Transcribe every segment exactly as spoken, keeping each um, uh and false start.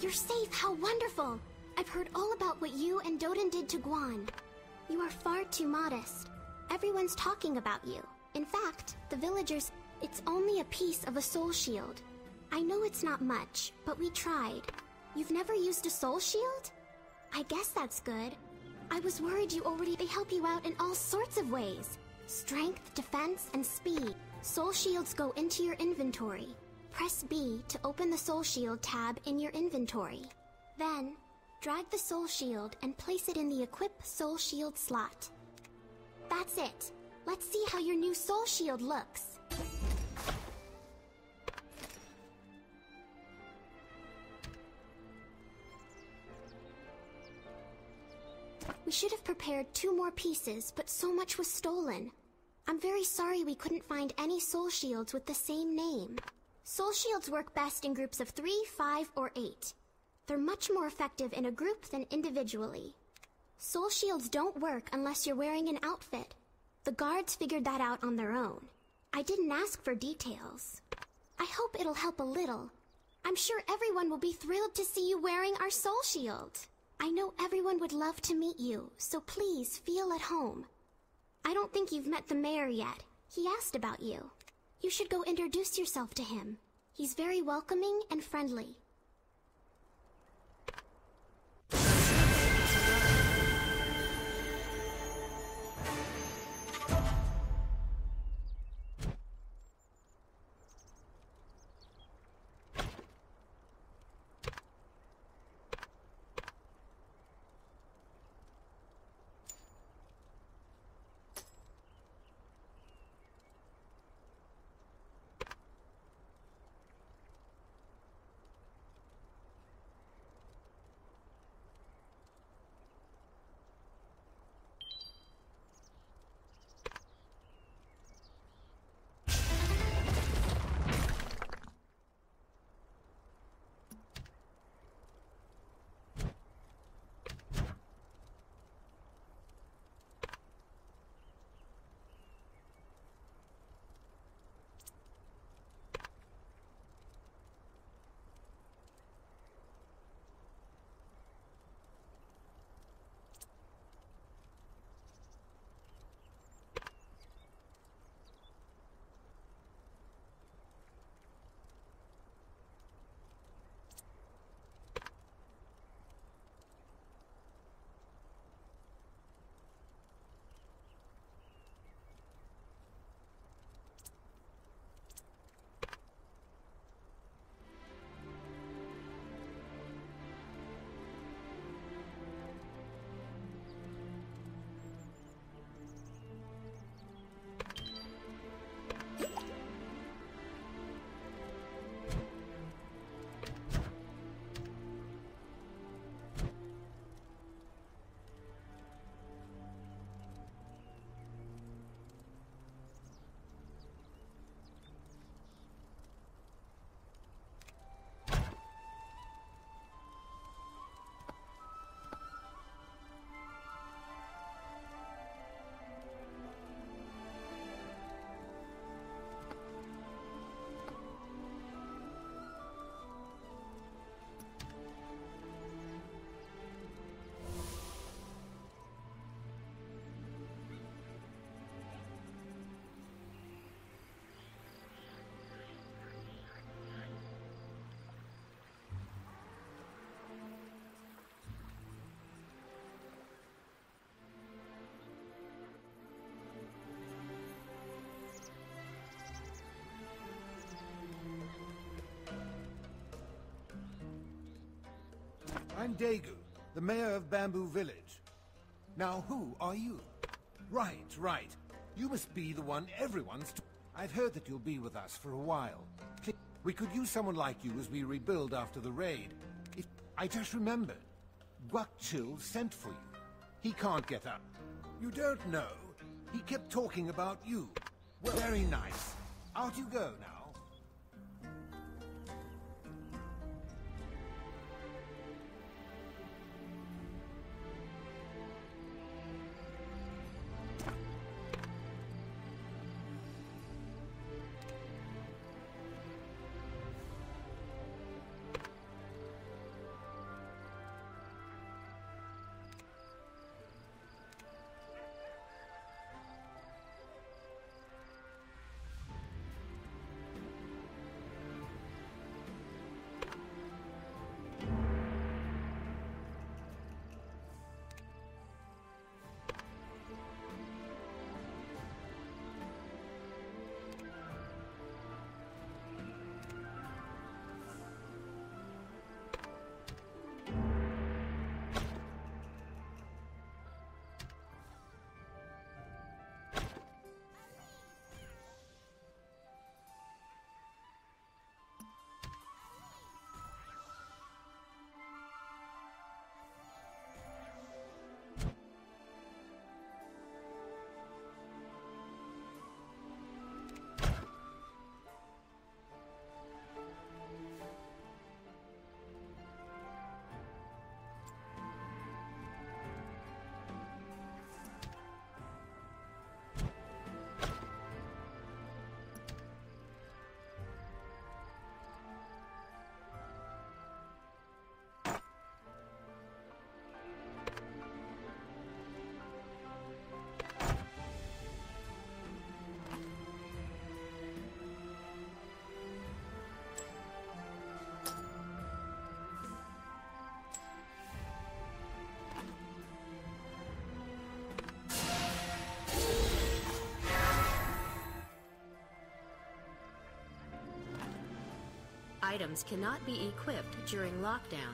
You're safe, how wonderful! I've heard all about what you and Doden did to Guan. You are far too modest. Everyone's talking about you. In fact, the villagers... It's only a piece of a soul shield. I know it's not much, but we tried. You've never used a soul shield? I guess that's good. I was worried you already... They help you out in all sorts of ways. Strength, defense, and speed. Soul shields go into your inventory. Press B to open the soul shield tab in your inventory. Then, drag the soul shield and place it in the equip soul shield slot. That's it. Let's see how your new soul shield looks. We should have prepared two more pieces, but so much was stolen. I'm very sorry we couldn't find any soul shields with the same name. Soul shields work best in groups of three, five, or eight. They're much more effective in a group than individually. Soul shields don't work unless you're wearing an outfit. The guards figured that out on their own. I didn't ask for details. I hope it'll help a little. I'm sure everyone will be thrilled to see you wearing our soul shield. I know everyone would love to meet you, so please feel at home. I don't think you've met the mayor yet. He asked about you. You should go introduce yourself to him. He's very welcoming and friendly. I'm Daegu, the mayor of Bamboo Village. Now, who are you? Right, right. You must be the one everyone's... T I've heard that you'll be with us for a while. We could use someone like you as we rebuild after the raid. If I just remembered, Guakchil sent for you. He can't get up. You don't know? He kept talking about you. Well, very nice. Out you go now. items cannot be equipped during lockdown.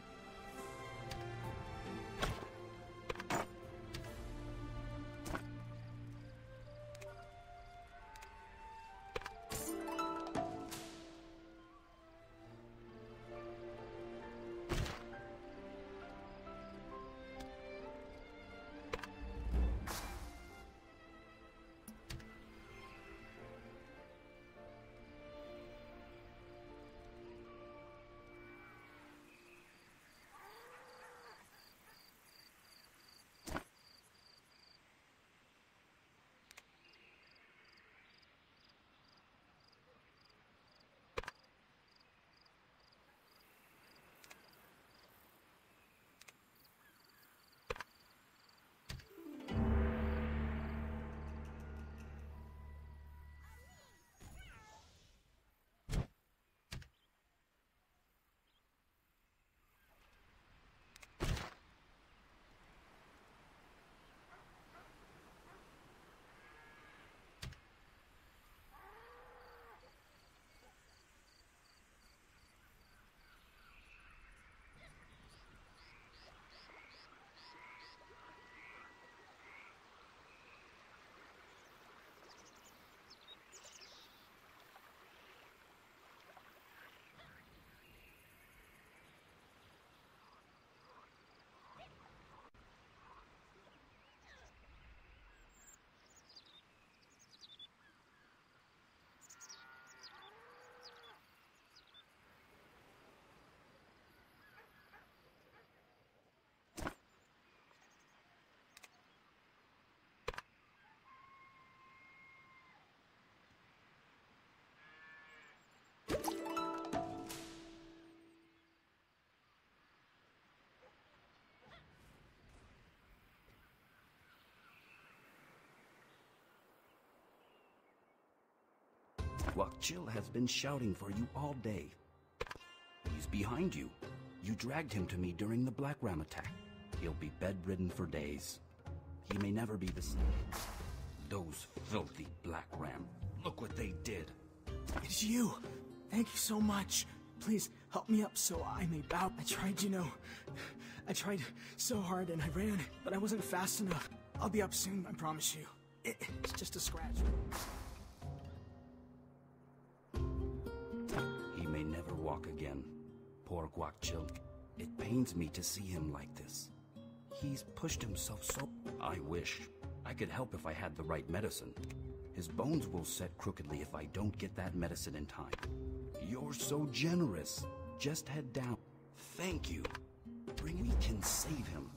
Guakchil has been shouting for you all day. He's behind you. You dragged him to me during the Black Ram attack. He'll be bedridden for days. He may never be the same. Those filthy Black Ram. Look what they did. It's you. Thank you so much. Please help me up so I may bow. I tried, you know. I tried so hard and I ran, but I wasn't fast enough. I'll be up soon, I promise you. It, it's just a scratch. He may never walk again. Poor Guakchil. It pains me to see him like this. He's pushed himself so... I wish I could help if I had the right medicine. His bones will set crookedly if I don't get that medicine in time. You're so generous. Just head down. Thank you. Bring we can save him.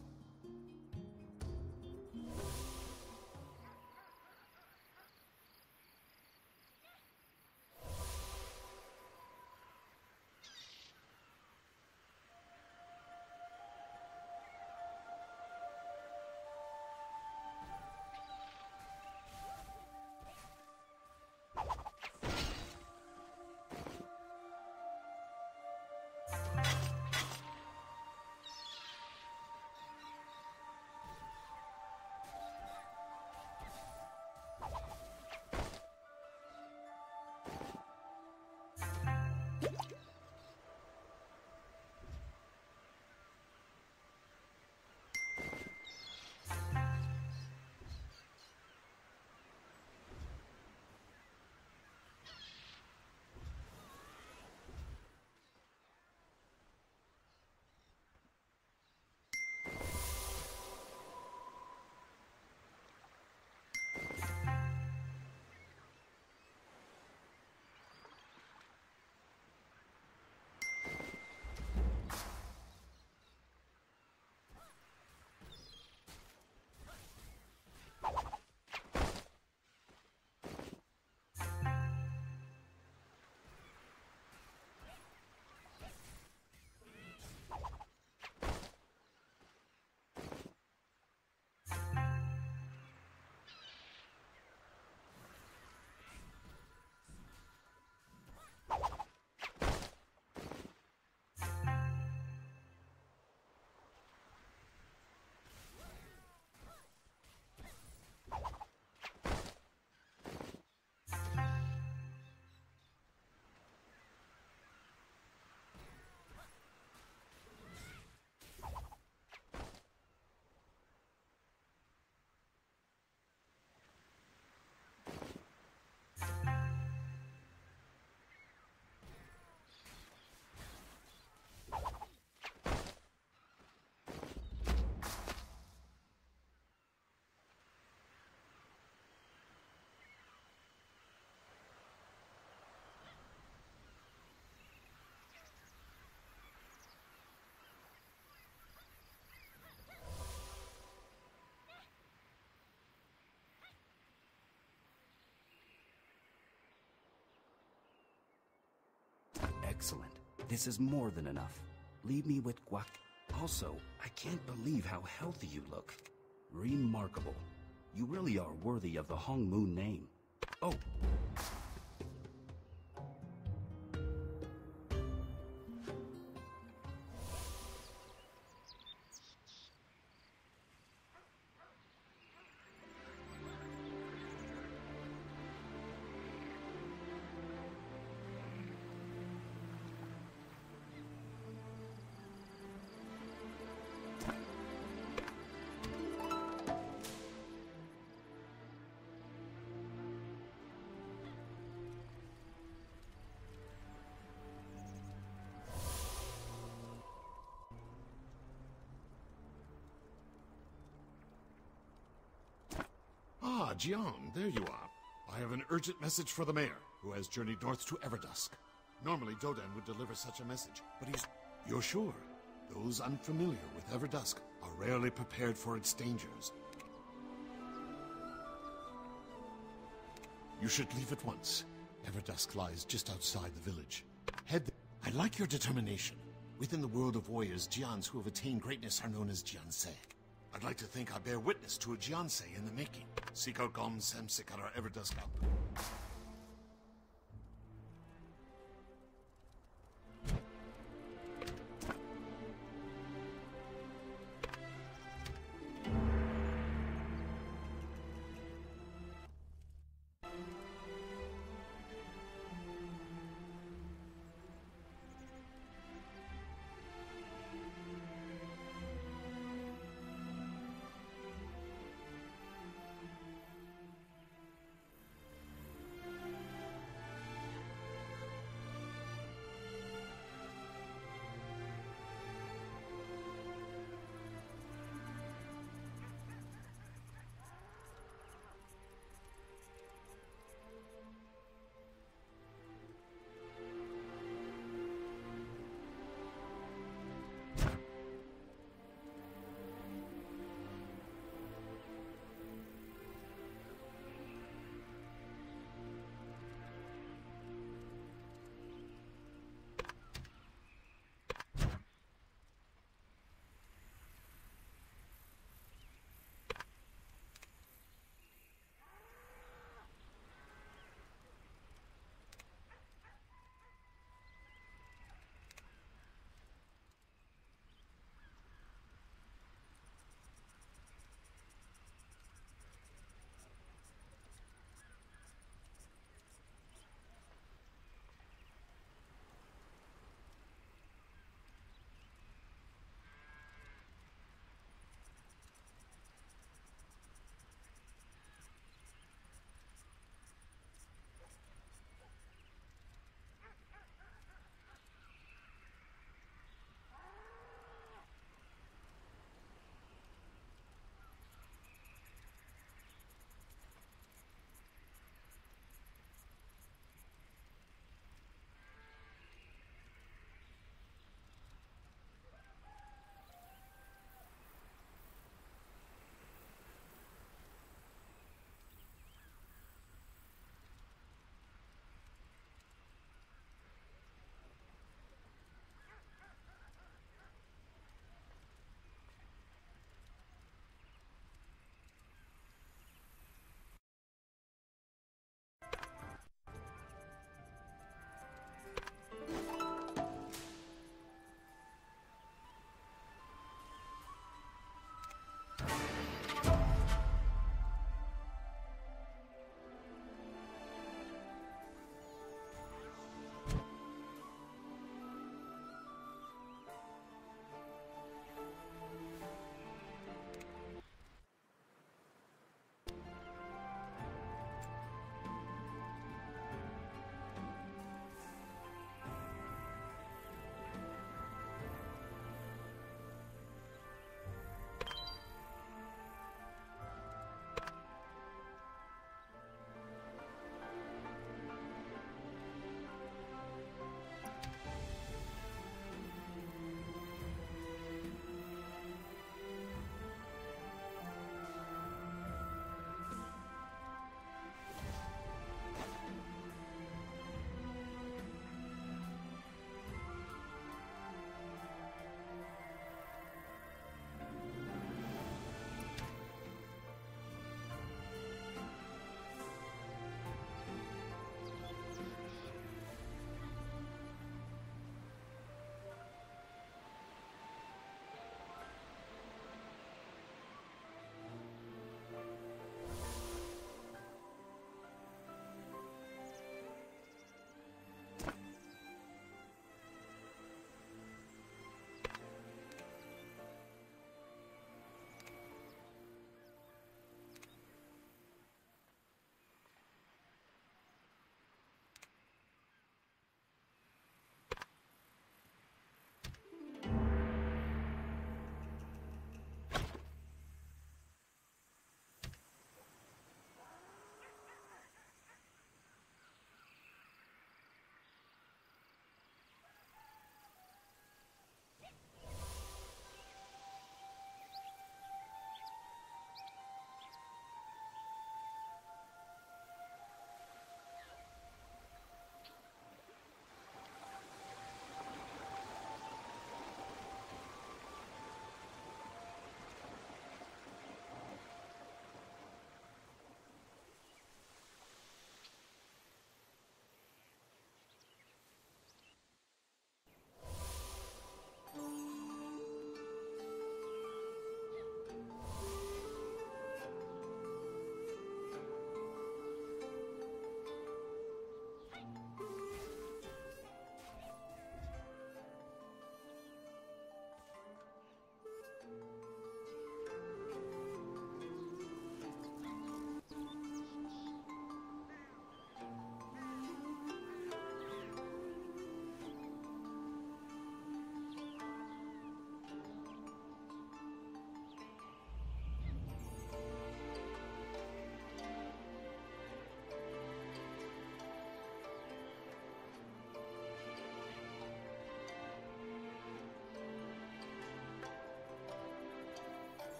Excellent. This is more than enough. Leave me with Guac. Also, I can't believe how healthy you look. Remarkable. You really are worthy of the Hong Moon name. Oh. Ah, Jian, there you are. I have an urgent message for the mayor, who has journeyed north to Everdusk. Normally, Dodan would deliver such a message, but he's... You're sure? Those unfamiliar with Everdusk are rarely prepared for its dangers. You should leave at once. Everdusk lies just outside the village. Head there. I like your determination. Within the world of warriors, Jians who have attained greatness are known as Jiansei. I'd like to think I bear witness to a Jiansei in the making. Seek out Gom Sem Sikara Everdusk up.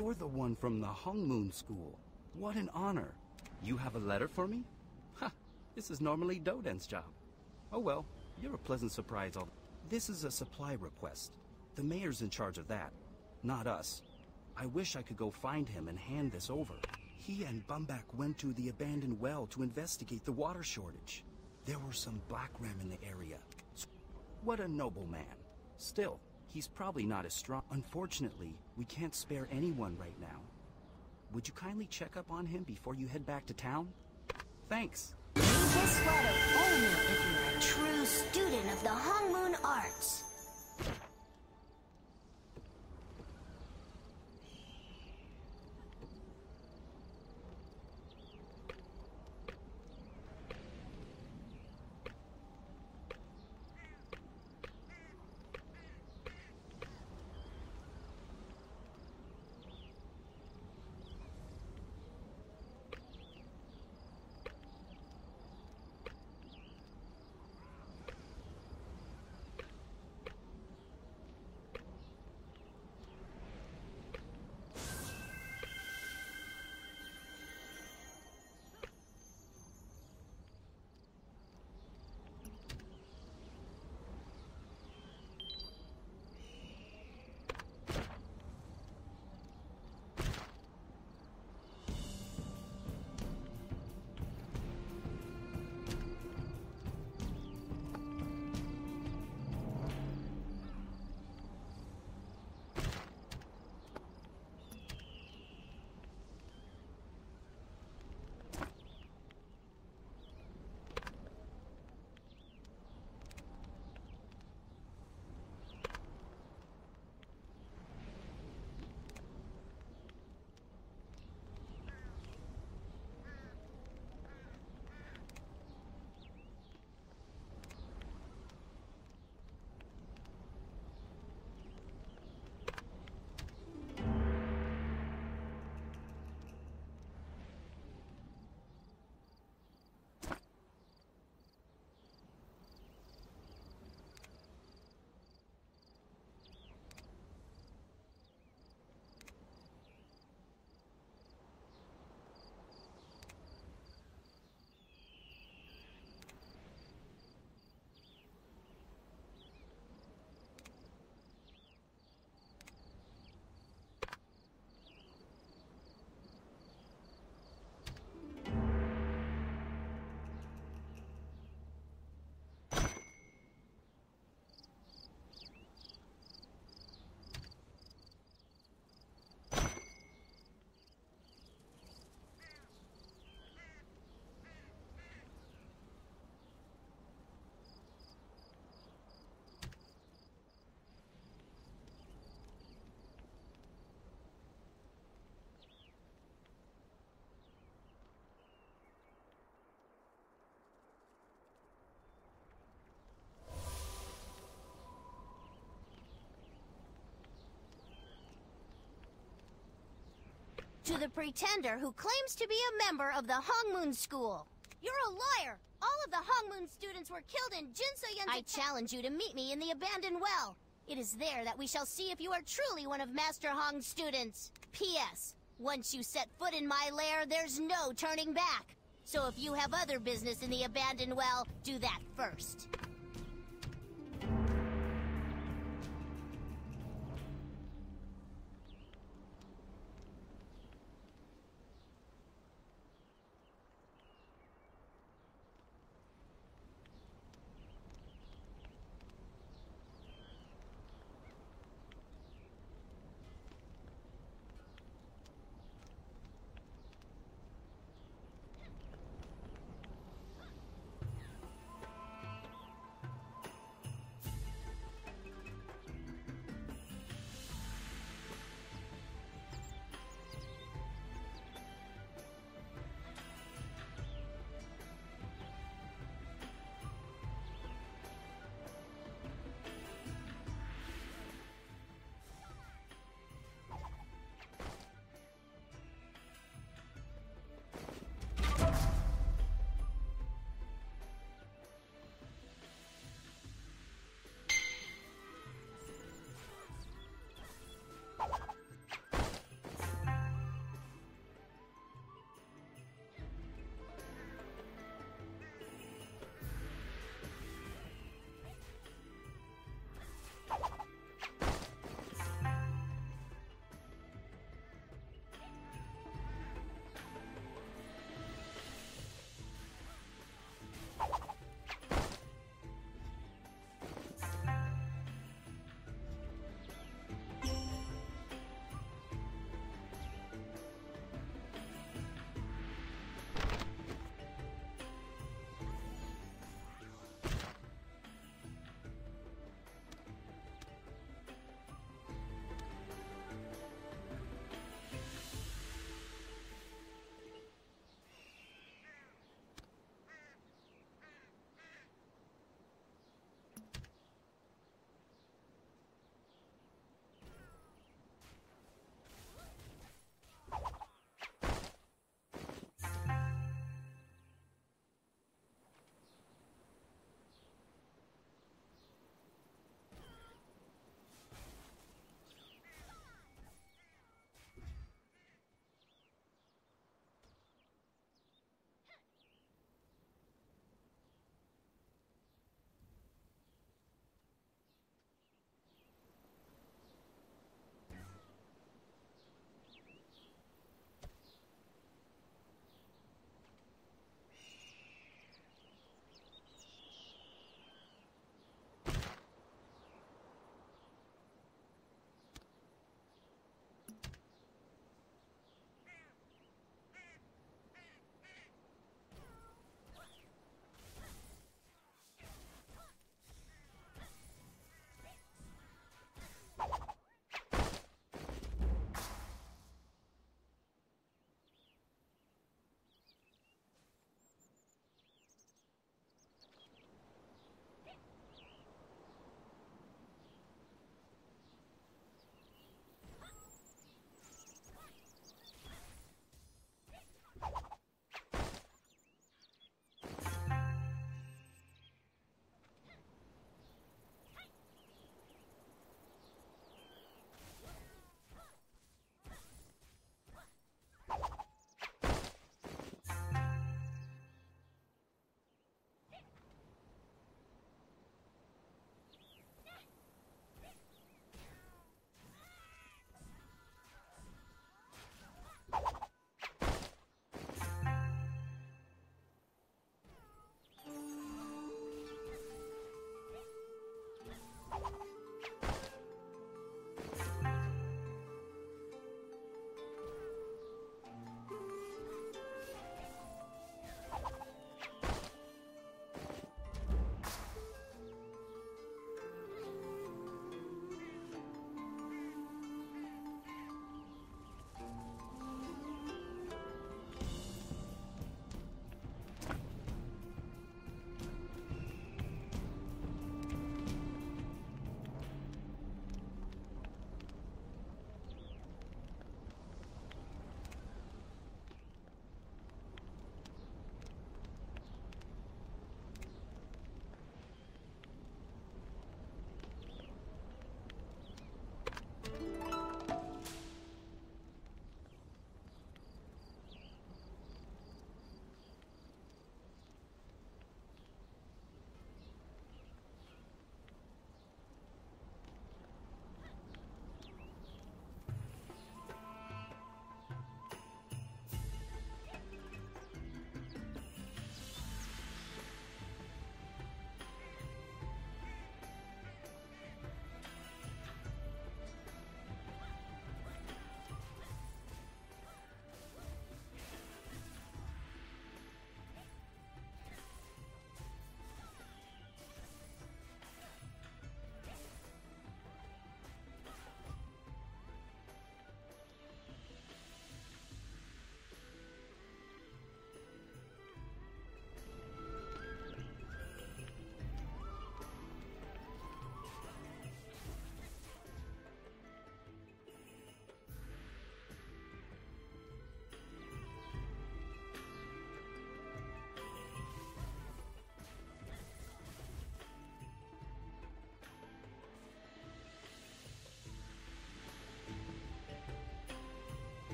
you're the one from the Hung Moon School. What an honor. You have a letter for me? Ha! This is normally Doden's job. Oh well, you're a pleasant surprise. All This is a supply request. The mayor's in charge of that, not us. I wish I could go find him and hand this over. He and Bumbak went to the abandoned well to investigate the water shortage. There were some black ram in the area. What a noble man. Still, he's probably not as strong. Unfortunately, we can't spare anyone right now. Would you kindly check up on him before you head back to town? Thanks. Read this letter only if you're a true student of the Hung Moon Arts. To the pretender who claims to be a member of the Hung Moon School. You're a liar! All of the Hung Moon students were killed in Jinso Yun's... I challenge you to meet me in the abandoned well. It is there that we shall see if you are truly one of Master Hong's students. P S Once you set foot in my lair, there's no turning back. So if you have other business in the abandoned well, do that first.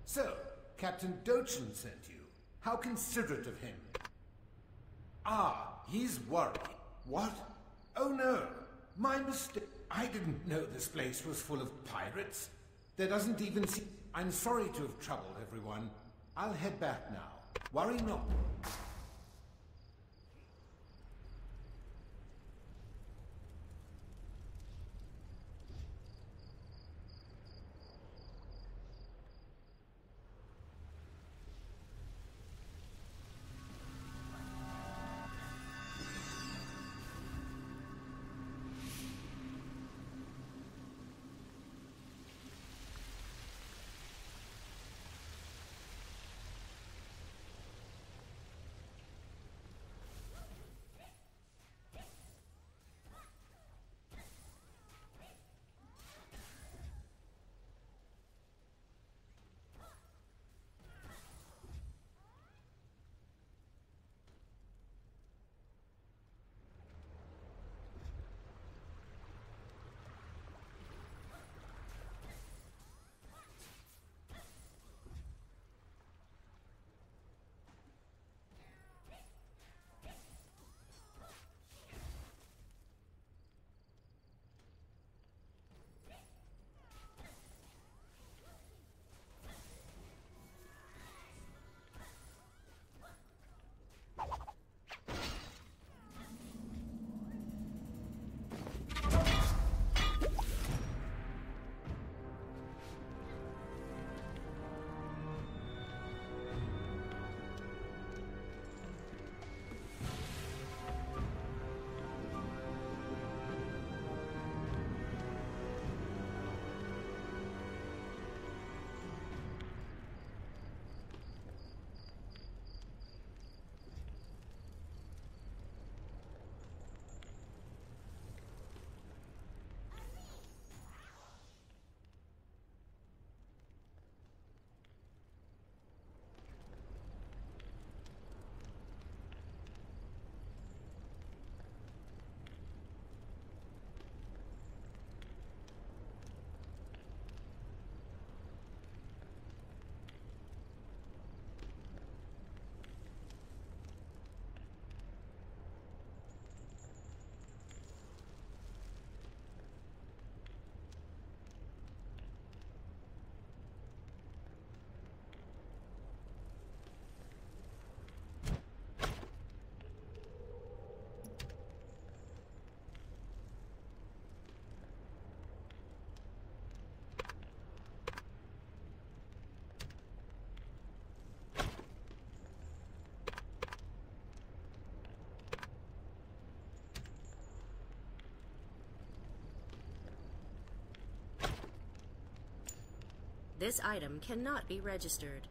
So, Captain Dochan sent you. How considerate of him. Ah, he's worried. What? Oh no, my mistake. I didn't know this place was full of pirates. There doesn't even seem... I'm sorry to have troubled everyone. I'll head back now. Worry not. This item cannot be registered.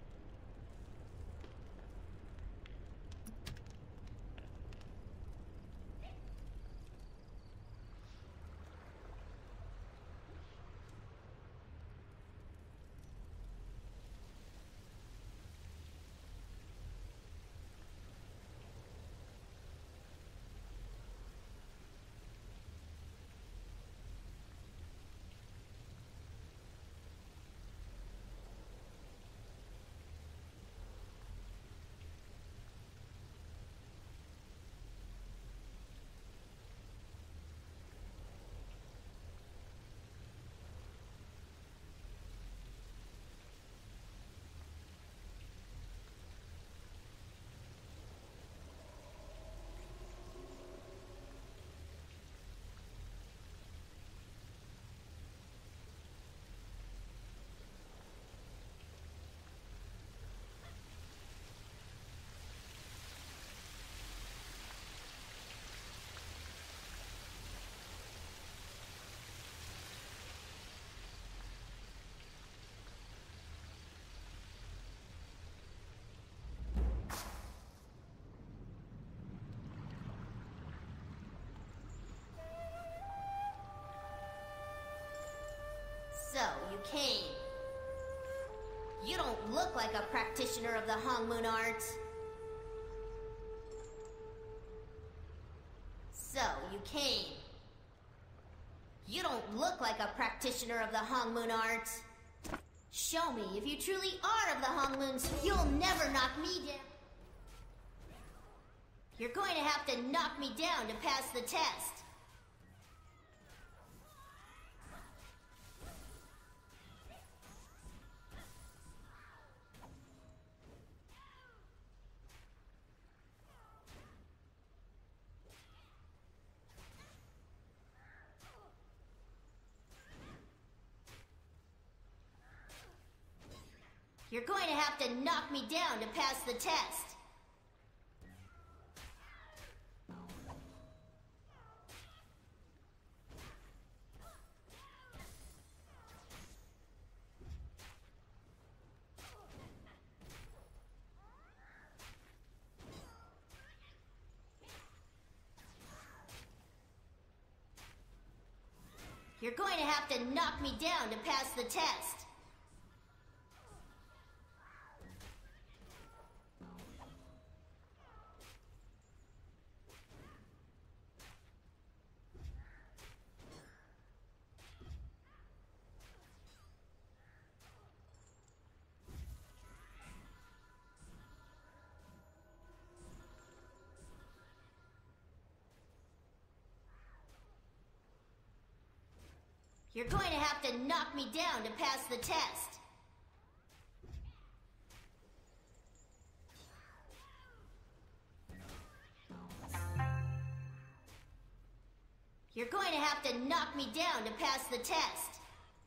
So, you came. You don't look like a practitioner of the Hongmoon arts. So, you came. You don't look like a practitioner of the Hongmoon arts. Show me if you truly are of the Hongmoons. You'll never knock me down. You're going to have to knock me down to pass the test. You're going to have to knock me down to pass the test. You're going to have to knock me down to pass the test. You're going to have to knock me down to pass the test. You're going to have to knock me down to pass the test.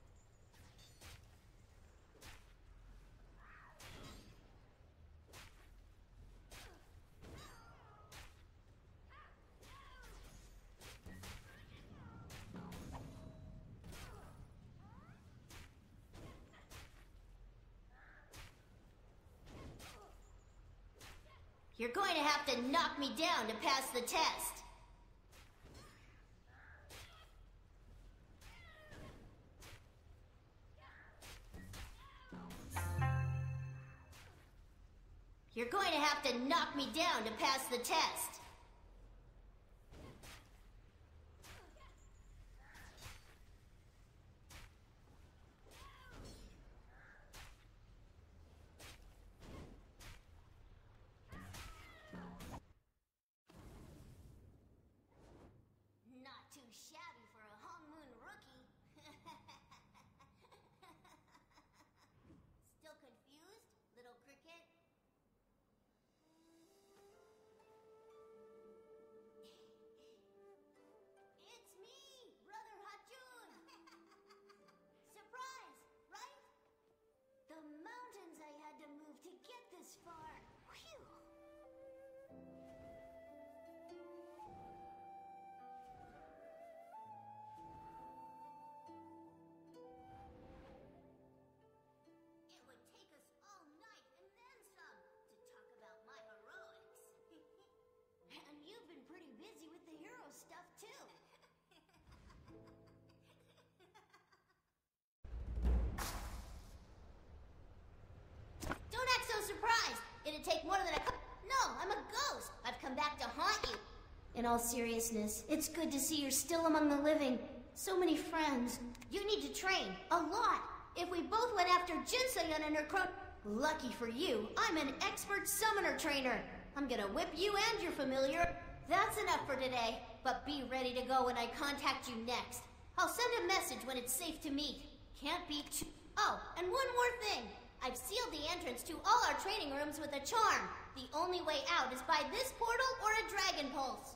You're going to have to knock me down to pass the test. You're going to have to knock me down to pass the test. Not too shabby for a Hongmoon rookie. Still confused, little cricket? It's me, Brother Hachun! Surprise, right? The mountains I had to move to get this far. Whew! It would take us all night and then some to talk about my heroics. And you've been pretty busy with the hero stuff, too. Don't act so surprised. It'd take more than a cou- No, I'm a ghost. I've come back to haunt you. In all seriousness, it's good to see you're still among the living. So many friends. You need to train. A lot. If we both went after Jinsoyun and her crone... Lucky for you, I'm an expert summoner trainer. I'm gonna whip you and your familiar. That's enough for today. But be ready to go when I contact you next. I'll send a message when it's safe to meet. Can't be too... Oh, and one more thing. I've sealed the entrance to all our training rooms with a charm. The only way out is by this portal or a dragon pulse.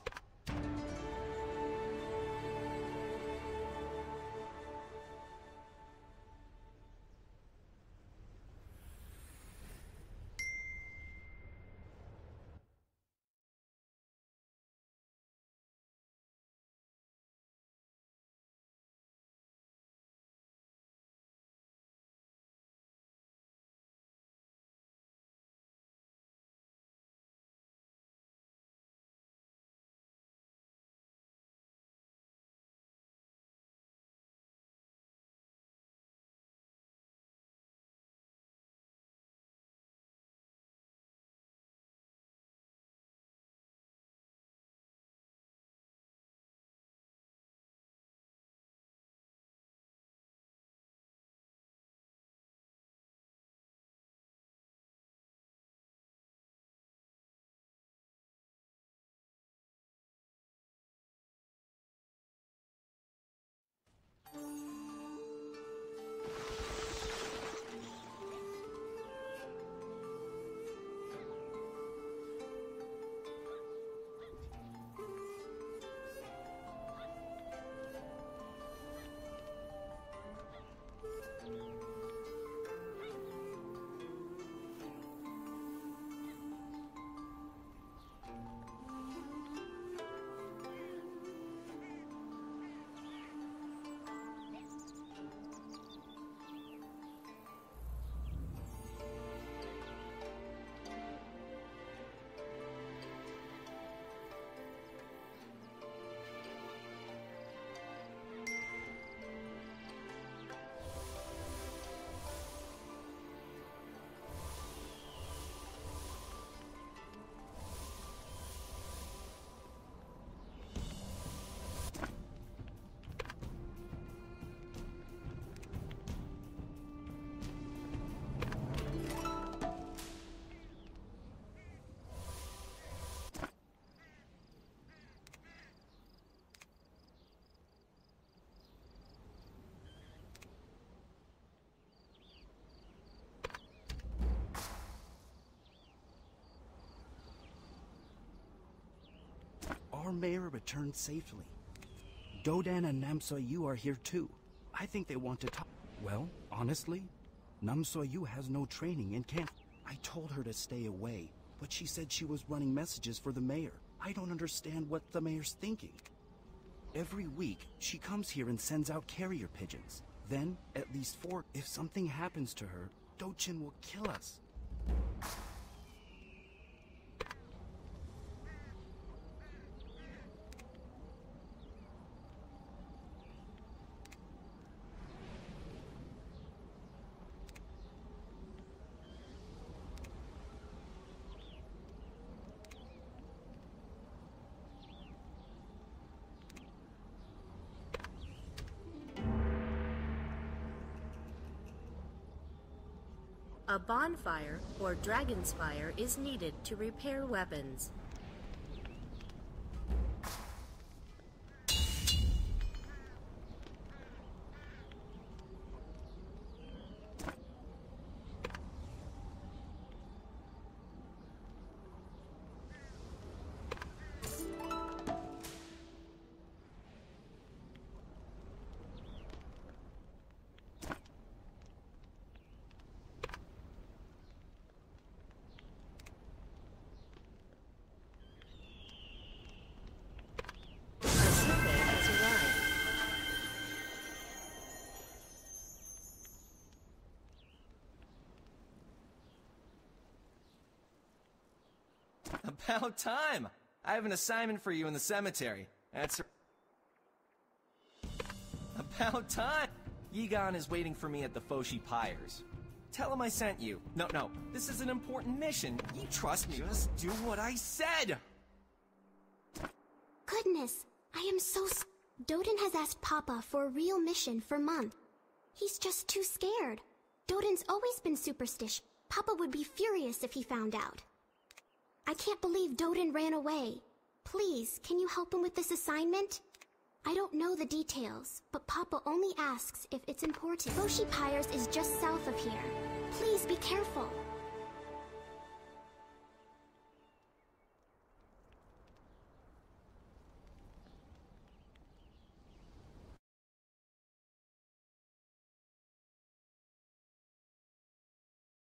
Our mayor returned safely. Dodan and Namsoyu are here too. I think they want to talk. Well, honestly, Namsoyu has no training and can't. I told her to stay away, but she said she was running messages for the mayor. I don't understand what the mayor's thinking. Every week, she comes here and sends out carrier pigeons. Then, at least four, if something happens to her, Dochin will kill us. A bonfire, or dragon's fire, is needed to repair weapons. About time! I have an assignment for you in the cemetery. That's... About time! Yigan is waiting for me at the Foshi Pyres. Tell him I sent you. No, no, this is an important mission. You trust me. Just do what I said! Goodness, I am so s- Dodan has asked Papa for a real mission for months. He's just too scared. Dodan's always been superstitious. Papa would be furious if he found out. I can't believe Dodan ran away. Please, can you help him with this assignment? I don't know the details, but Papa only asks if it's important. Foshi Pyres is just south of here. Please be careful.